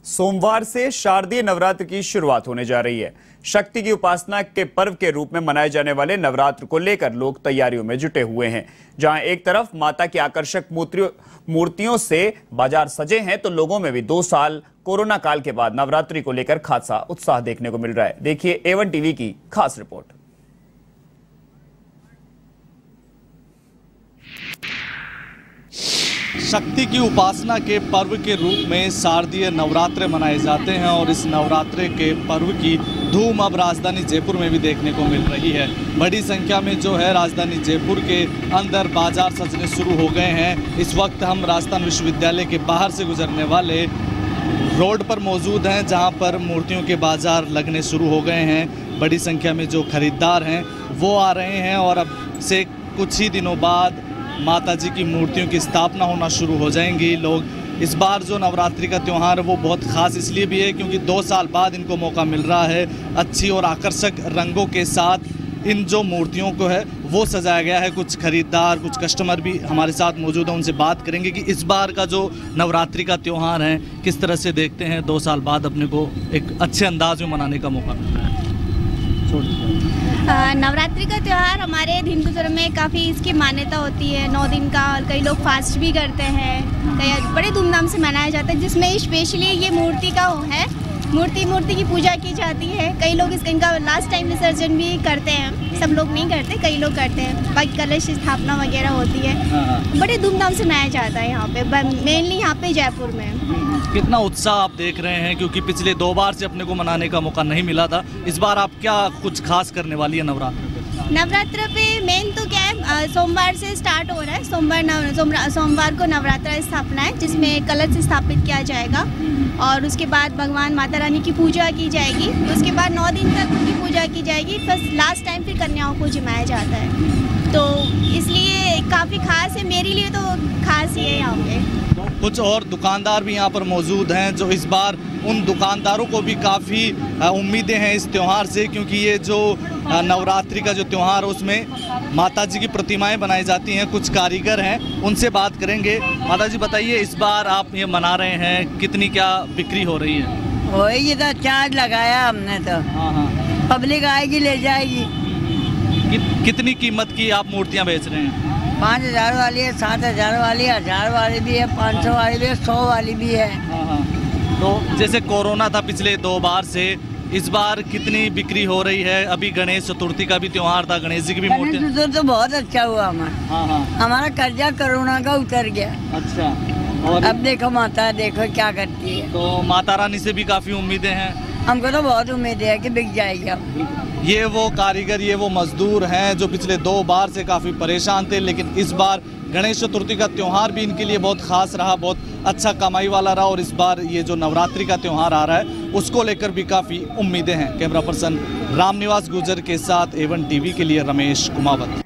सोमवार से शारदीय नवरात्र की शुरुआत होने जा रही है। शक्ति की उपासना के पर्व के रूप में मनाए जाने वाले नवरात्र को लेकर लोग तैयारियों में जुटे हुए हैं। जहां एक तरफ माता की आकर्षक मूर्तियों से बाजार सजे हैं, तो लोगों में भी 2 साल कोरोना काल के बाद नवरात्रि को लेकर खासा उत्साह देखने को मिल रहा है। देखिए A1 टीवी की खास रिपोर्ट। शक्ति की उपासना के पर्व के रूप में शारदीय नवरात्र मनाए जाते हैं और इस नवरात्रे के पर्व की धूम अब राजधानी जयपुर में भी देखने को मिल रही है। बड़ी संख्या में जो है राजधानी जयपुर के अंदर बाजार सजने शुरू हो गए हैं। इस वक्त हम राजस्थान विश्वविद्यालय के बाहर से गुजरने वाले रोड पर मौजूद हैं, जहां पर मूर्तियों के बाजार लगने शुरू हो गए हैं। बड़ी संख्या में जो खरीदार हैं वो आ रहे हैं और अब से कुछ ही दिनों बाद माताजी की मूर्तियों की स्थापना होना शुरू हो जाएंगी। लोग इस बार जो नवरात्रि का त्यौहार है वो बहुत ख़ास इसलिए भी है क्योंकि 2 साल बाद इनको मौका मिल रहा है अच्छी और आकर्षक रंगों के साथ इन जो मूर्तियों को है वो सजाया गया है। कुछ खरीदार, कुछ कस्टमर भी हमारे साथ मौजूद हैं, उनसे बात करेंगे कि इस बार का जो नवरात्रि का त्यौहार है किस तरह से देखते हैं। 2 साल बाद अपने को एक अच्छे अंदाज में मनाने का मौका मिल रहा है। नवरात्रि का त्यौहार हमारे हिंदू धर्म में काफ़ी इसकी मान्यता होती है। 9 दिन का, और कई लोग फास्ट भी करते हैं, कई बड़े धूमधाम से मनाया जाता है, जिसमें स्पेशली ये मूर्ति का है। मूर्ति की पूजा की जाती है। कई लोग इनका लास्ट टाइम विसर्जन भी करते हैं। सब लोग नहीं करते, कई लोग करते हैं। बाकी कलश स्थापना वगैरह होती है। बड़े धूमधाम से मनाया जाता है यहाँ पे, मेनली यहाँ पे जयपुर में। कितना उत्साह आप देख रहे हैं, क्योंकि पिछले 2 बार से अपने को मनाने का मौका नहीं मिला था। इस बार आप क्या कुछ खास करने वाली है नवरात्र पे? मेन तो क्या है, सोमवार से स्टार्ट हो रहा है। सोमवार को नवरात्र स्थापना है, जिसमें कलश स्थापित किया जाएगा और उसके बाद भगवान माता रानी की पूजा की जाएगी। उसके बाद 9 दिन तक उनकी पूजा की जाएगी। बस लास्ट टाइम फिर कन्याओं को जिमाया जाता है, तो इसलिए काफ़ी खास है। मेरे लिए तो खास ही है यहाँ पे। कुछ और दुकानदार भी यहाँ पर मौजूद हैं, जो इस बार उन दुकानदारों को भी काफ़ी उम्मीदें हैं इस त्यौहार से, क्योंकि ये जो नवरात्रि का जो त्यौहार है उसमें माताजी की प्रतिमाएं बनाई जाती हैं। कुछ कारीगर हैं, उनसे बात करेंगे। माताजी बताइए, इस बार आप ये मना रहे हैं, कितनी क्या बिक्री हो रही है? वही तो चार्ज लगाया हमने तो। हाँ। पब्लिक आएगी ले जाएगी। कितनी कीमत की आप मूर्तियाँ बेच रहे हैं? 5000 वाली है, 7000 वाली है, 1000 वाली भी है, 500 वाली भी है, 100 वाली भी है। तो जैसे कोरोना था पिछले 2 बार से, इस बार कितनी बिक्री हो रही है? अभी गणेश चतुर्थी का भी त्यौहार था, गणेश जी की भी मूर्ति। गणेश चतुर्थी तो बहुत अच्छा हुआ हमारा। हमारा कर्जा कोरोना का उतर गया। अच्छा। और अब देखो माता, देखो क्या करती है। तो माता रानी से भी काफी उम्मीदें हैं? हमको तो बहुत उम्मीद है कि बिक जाएगी अब। ये वो कारीगर, ये वो मजदूर हैं जो पिछले 2 बार से काफ़ी परेशान थे, लेकिन इस बार गणेश चतुर्थी का त्यौहार भी इनके लिए बहुत खास रहा, बहुत अच्छा कमाई वाला रहा। और इस बार ये जो नवरात्रि का त्यौहार आ रहा है उसको लेकर भी काफ़ी उम्मीदें हैं। कैमरा पर्सन रामनिवास गुर्जर के साथ A1 टीवी के लिए रमेश कुमावत।